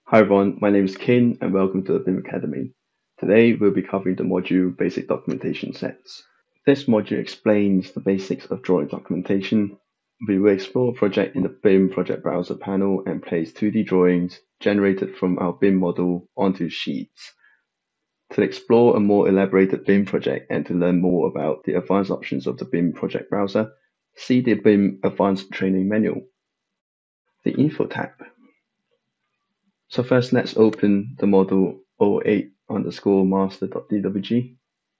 Hi everyone, my name is Kin and welcome to the BIM Academy. Today we'll be covering the module Basic Documentation Sets. This module explains the basics of drawing documentation. We will explore a project in the BIM project browser panel and place 2D drawings generated from our BIM model onto sheets. To explore a more elaborated BIM project and to learn more about the advanced options of the BIM project browser, see the BIM Advanced Training Manual. The Info tab. So first let's open the model 08 underscore master.dwg.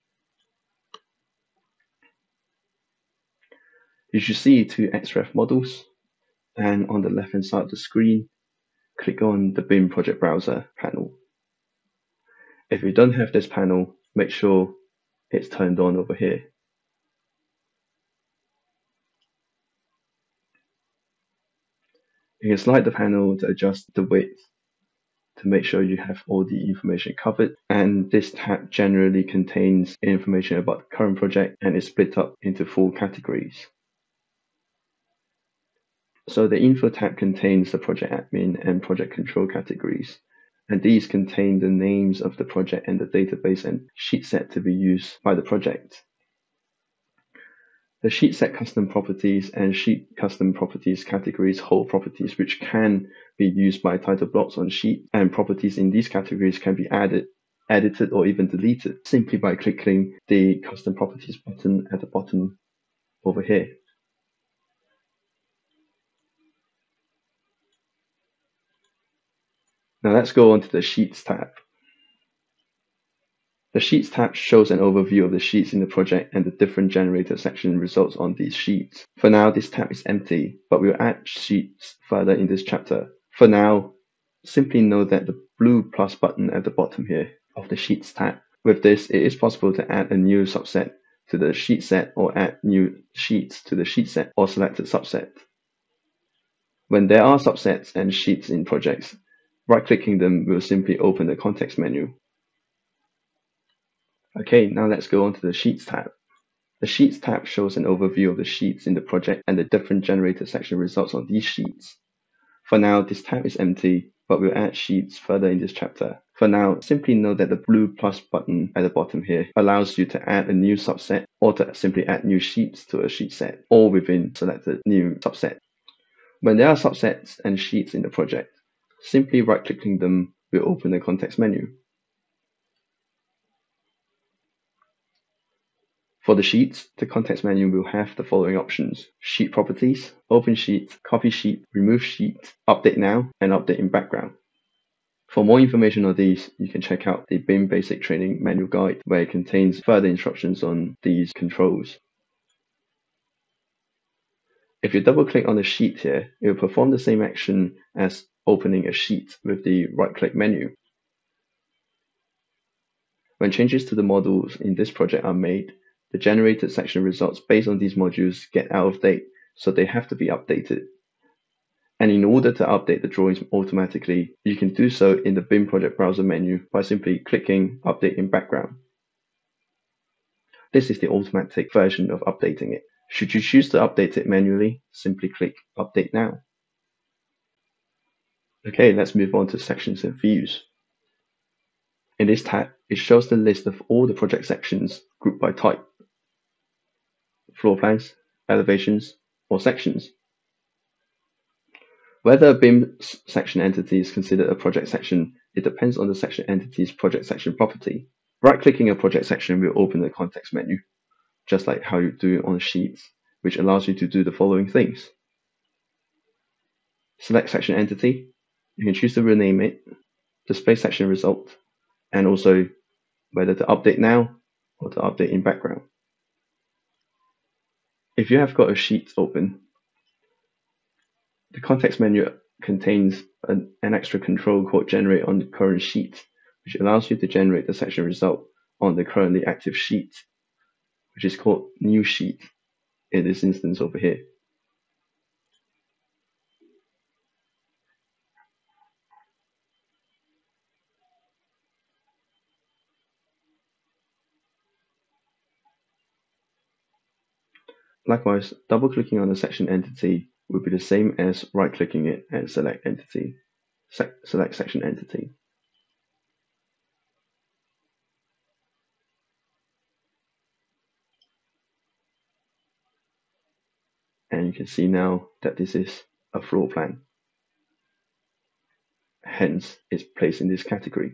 You should see two XREF models, and on the left hand side of the screen, click on the BIM project browser panel. If you don't have this panel, make sure it's turned on over here. You can slide the panel to adjust the width to make sure you have all the information covered, and this tab generally contains information about the current project and is split up into 4 categories. So the Info tab contains the project admin and project control categories, and these contain the names of the project and the database and sheet set to be used by the project. The sheet set custom properties and sheet custom properties categories hold properties which can be used by title blocks on sheet, and properties in these categories can be added, edited, or even deleted simply by clicking the custom properties button at the bottom over here. Now let's go on to the Sheets tab. The Sheets tab shows an overview of the sheets in the project and the different generated section results on these sheets. For now, this tab is empty, but we'll add sheets further in this chapter. For now, simply note that the blue plus button at the bottom here of the Sheets tab. With this, it is possible to add a new subset to the sheet set or add new sheets to the sheet set or selected subset. When there are subsets and sheets in projects, right-clicking them will simply open the context menu. Okay, now let's go on to the Sheets tab. The Sheets tab shows an overview of the sheets in the project and the different generated section results on these sheets. For now, this tab is empty, but we'll add sheets further in this chapter. For now, simply note that the blue plus button at the bottom here allows you to add a new subset or to simply add new sheets to a sheet set or within selected new subset. When there are subsets and sheets in the project, simply right-clicking them will open the context menu. For the sheets, the context menu will have the following options: Sheet Properties, Open Sheet, Copy Sheet, Remove Sheet, Update Now, and Update in Background. For more information on these, you can check out the BIM Basic Training Manual Guide, where it contains further instructions on these controls. If you double-click on the sheet here, it will perform the same action as opening a sheet with the right-click menu. When changes to the models in this project are made, the generated section results based on these modules get out of date, so they have to be updated. And in order to update the drawings automatically, you can do so in the BIM project browser menu by simply clicking Update in Background. This is the automatic version of updating it. Should you choose to update it manually, simply click Update Now. Okay, let's move on to sections and views. In this tab, it shows the list of all the project sections grouped by type: floor plans, elevations, or sections. Whether a BIM section entity is considered a project section, it depends on the section entity's project section property. Right-clicking a project section will open the context menu, just like how you do on Sheets, which allows you to do the following things. Select section entity. You can choose to rename it, display section result, and also whether to update now or to update in background. If you have got a sheet open, the context menu contains an extra control called Generate on the current sheet, which allows you to generate the section result on the currently active sheet, which is called New Sheet in this instance over here. Likewise, double-clicking on the section entity would be the same as right-clicking it and select entity. select section entity. And you can see now that this is a floor plan. Hence, it's placed in this category.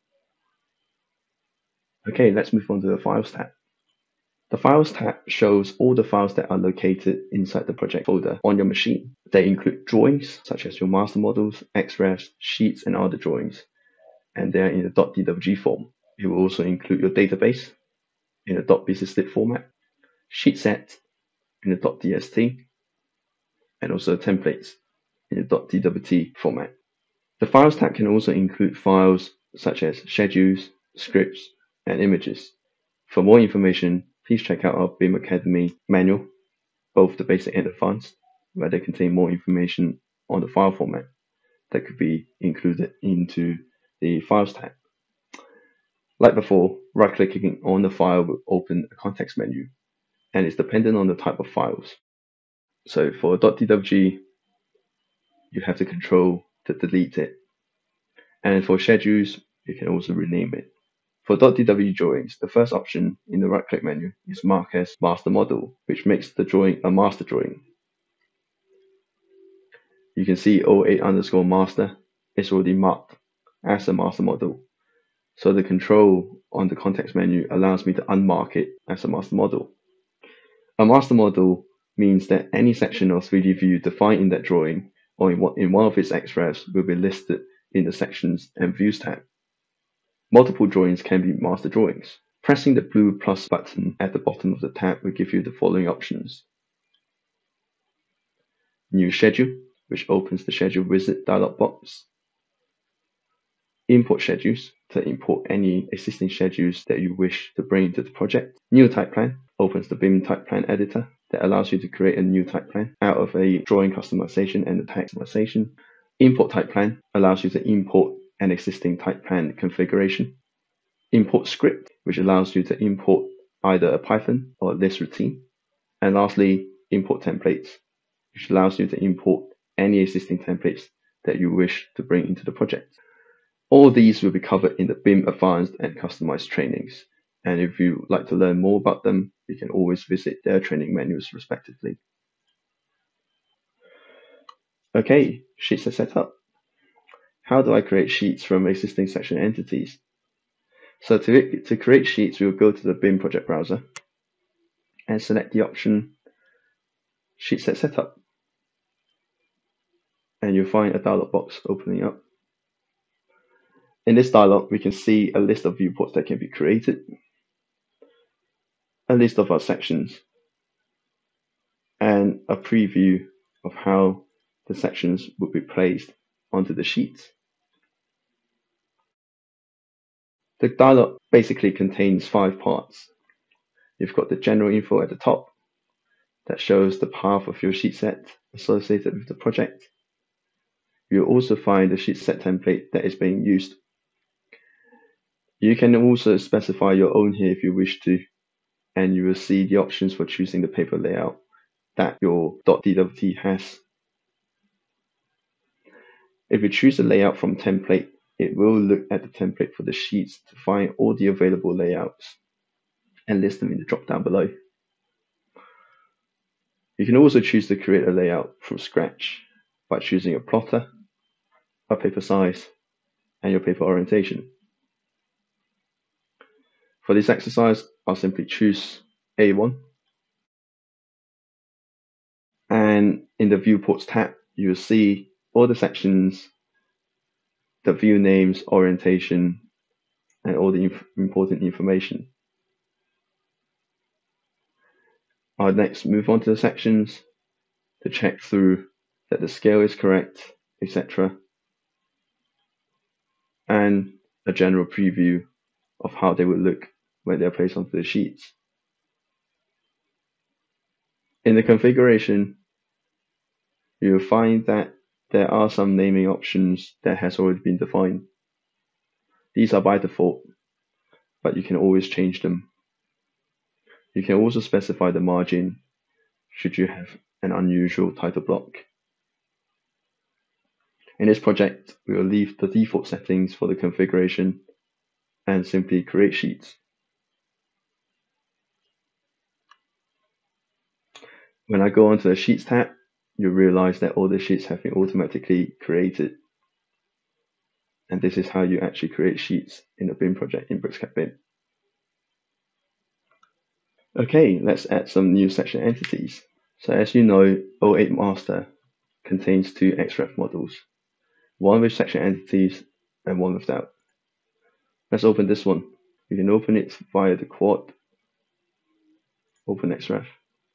Okay, let's move on to the Files tab. The Files tab shows all the files that are located inside the project folder on your machine. They include drawings, such as your master models, XREFs, sheets, and other drawings, and they are in the .dwg form. It will also include your database in a .bsyslit format, sheet set in a .dst, and also templates in a .dwt format. The Files tab can also include files such as schedules, scripts, and images. For more information, please check out our BIM Academy manual, both the basic and advanced, where they contain more information on the file format that could be included into the Files tab. Like before, right-clicking on the file will open a context menu, and it's dependent on the type of files. So for .dwg, you have the control to delete it. And for schedules, you can also rename it. For .dwg drawings, the first option in the right-click menu is marked as master model, which makes the drawing a master drawing. You can see 08_master is already marked as a master model. So the control on the context menu allows me to unmark it as a master model. A master model means that any section of 3D view defined in that drawing or in one of its XREFs will be listed in the Sections and Views tab. Multiple drawings can be master drawings. Pressing the blue plus button at the bottom of the tab will give you the following options. New Schedule, which opens the Schedule Wizard dialog box. Import schedules, to import any existing schedules that you wish to bring into the project. New Type Plan opens the BIM Type Plan editor that allows you to create a new type plan out of a drawing customization and the text customization. Import Type Plan allows you to import an existing type plan configuration. Import Script, which allows you to import either a Python or a list routine. And lastly, Import Templates, which allows you to import any existing templates that you wish to bring into the project. All these will be covered in the BIM Advanced and Customized trainings, and if you would like to learn more about them, you can always visit their training manuals respectively. Okay, sheets are set up. How do I create sheets from existing section entities? So to create sheets, we will go to the BIM project browser and select the option Sheet Set Setup, and you'll find a dialog box opening up. In this dialog, we can see a list of viewports that can be created, a list of our sections, and a preview of how the sections would be placed onto the sheets. The dialog basically contains 5 parts. You've got the general info at the top that shows the path of your sheet set associated with the project. You'll also find the sheet set template that is being used. You can also specify your own here if you wish to, and you will see the options for choosing the paper layout that your .dwt has. If you choose a layout from template, it will look at the template for the sheets to find all the available layouts and list them in the drop down below. You can also choose to create a layout from scratch by choosing a plotter, a paper size, and your paper orientation. For this exercise, I'll simply choose A1. And in the Viewports tab, you will see all the sections, the view names, orientation, and all the important information. I'll next move on to the sections to check through that the scale is correct, etc. And a general preview of how they will look when they're placed onto the sheets. In the configuration, you'll find that there are some naming options that has already been defined. These are by default, but you can always change them. You can also specify the margin should you have an unusual title block. In this project, we will leave the default settings for the configuration and simply create sheets. When I go onto the Sheets tab, you'll realize that all the sheets have been automatically created. And this is how you actually create sheets in a BIM project in Bricscat BIM. Okay, let's add some new section entities. So as you know, O8 Master contains two XREF models, one with section entities and one without. Let's open this one. You can open it via the quad, open XREF.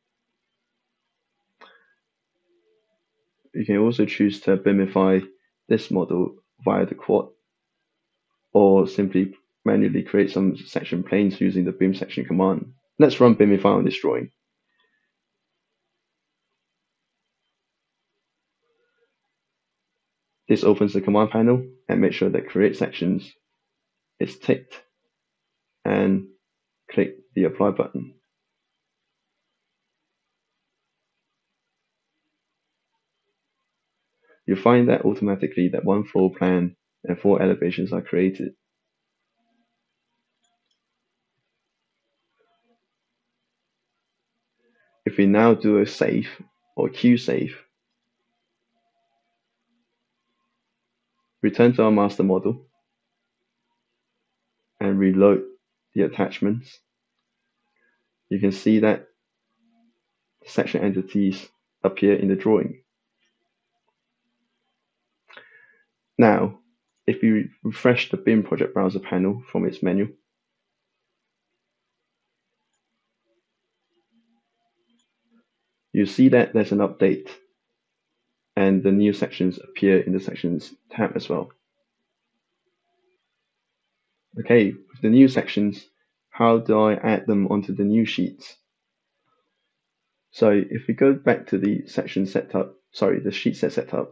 You can also choose to BIMify this model via the quad, or simply manually create some section planes using the BIM section command. Let's run BIMify on this drawing. This opens the command panel, and make sure that create sections is ticked and click the apply button. You'll find that automatically that one floor plan and 4 elevations are created. If we now do a save or Q save, return to our master model and reload the attachments, you can see that the section entities appear in the drawing. Now, if we refresh the BIM project browser panel from its menu, you see that there's an update and the new sections appear in the sections tab as well. Okay, with the new sections, how do I add them onto the new sheets? So if we go back to the section setup, the sheet set setup,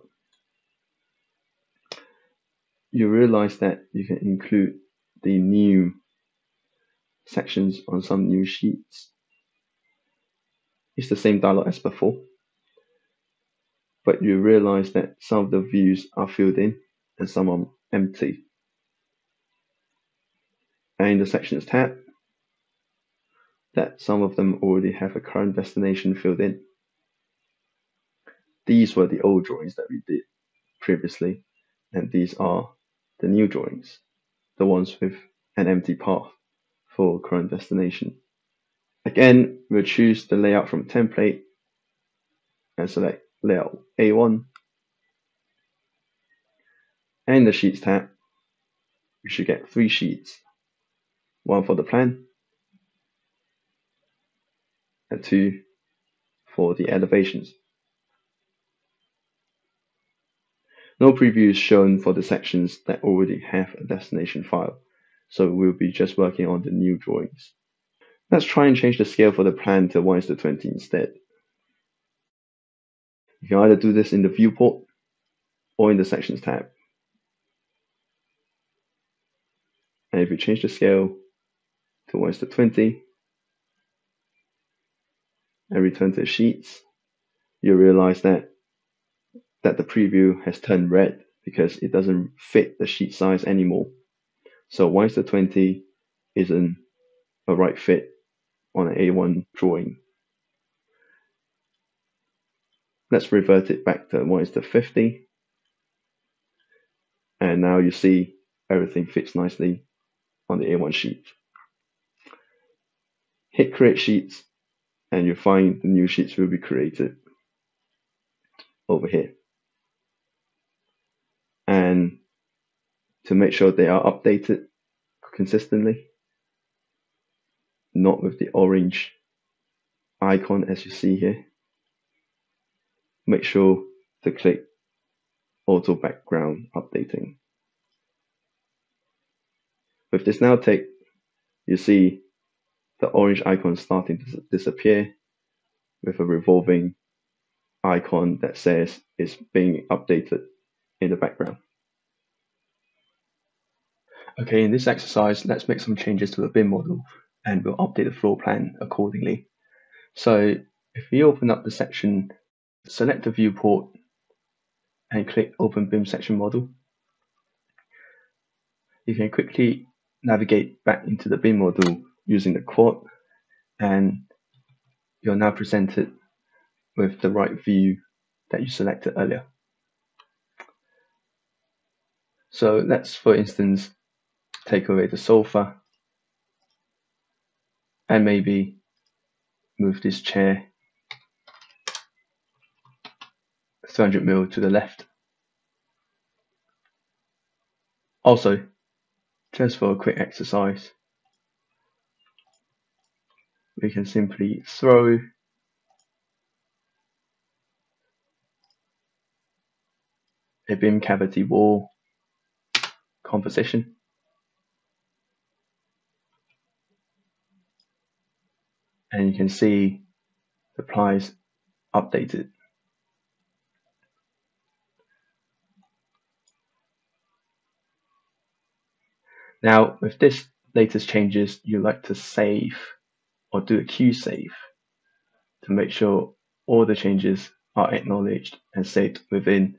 you realize that you can include the new sections on some new sheets. It's the same dialog as before, but you realize that some of the views are filled in and some are empty. And in the sections tab, that some of them already have a current destination filled in. These were the old drawings that we did previously, and these are the new drawings, the ones with an empty path for current destination. Again, we'll choose the layout from template and select layout A1. And in the Sheets tab, we should get 3 sheets, one for the plan and 2 for the elevations. No preview is shown for the sections that already have a destination file, so we'll be just working on the new drawings. Let's try and change the scale for the plan to 1:20 instead. You can either do this in the viewport or in the sections tab. And if you change the scale to 1:20 and return to the sheets, you'll realize that the preview has turned red because it doesn't fit the sheet size anymore. So 1:20 isn't a right fit on an A1 drawing. Let's revert it back to 1:50. And now you see everything fits nicely on the A1 sheet. Hit create sheets and you'll find the new sheets will be created over here. And to make sure they are updated consistently, not with the orange icon as you see here, make sure to click auto background updating. With this now ticked, you see the orange icon starting to disappear with a revolving icon that says it's being updated in the background. Okay, in this exercise, let's make some changes to the BIM model and we'll update the floor plan accordingly. So if we open up the section, select the viewport and click Open BIM Section Model. You can quickly navigate back into the BIM model using the quad, and you're now presented with the right view that you selected earlier. So let's, for instance, take away the sofa and maybe move this chair 300mm to the left. Also, just for a quick exercise, we can simply throw a BIM cavity wall composition, and you can see the plies updated. Now, with this latest changes, you like to save or do a Q save to make sure all the changes are acknowledged and saved within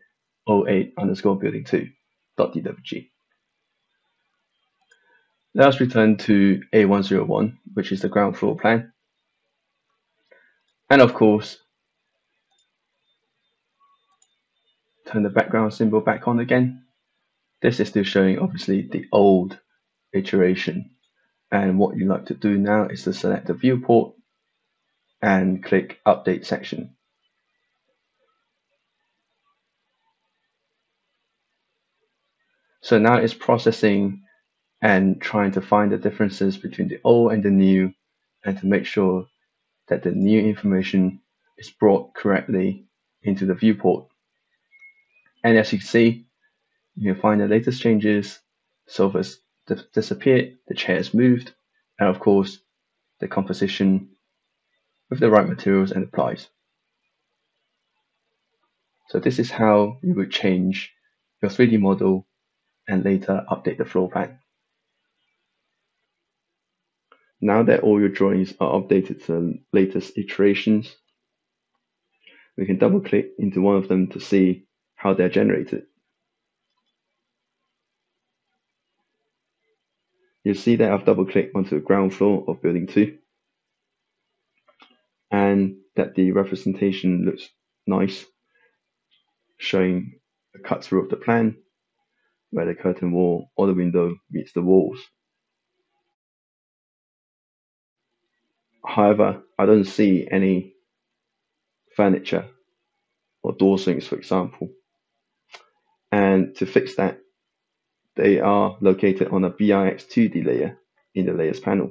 08_building2.dwg. Let us return to A101, which is the ground floor plan. And of course, turn the background symbol back on again. This is still showing obviously the old iteration. And what you like to do now is to select the viewport and click Update Section. So now it's processing and trying to find the differences between the old and the new, and to make sure that the new information is brought correctly into the viewport. And as you can see, you can find the latest changes. Sofas disappeared, the chairs moved, and of course the composition with the right materials and the plies. So this is how you would change your 3D model and later update the floor plan. Now that all your drawings are updated to the latest iterations, we can double click into one of them to see how they're generated. You'll see that I've double clicked onto the ground floor of building 2, and that the representation looks nice, showing a cut through of the plan where the curtain wall or the window meets the walls. However, I don't see any furniture or door swings, for example. And to fix that, they are located on a BIX 2D layer in the layers panel.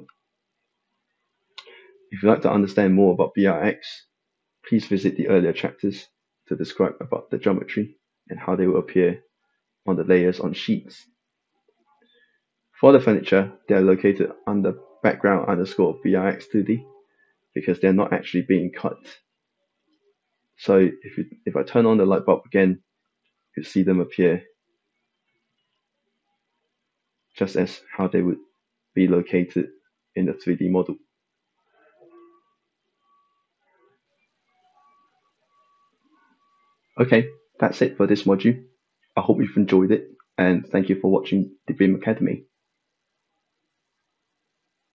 If you'd like to understand more about BIX, please visit the earlier chapters to describe about the geometry and how they will appear on the layers on sheets. For the furniture, they are located under background underscore BIX2D because they're not actually being cut. So if I turn on the light bulb again, you'll see them appear just as how they would be located in the 3D model. Okay, that's it for this module. I hope you've enjoyed it, and thank you for watching the BIM Academy.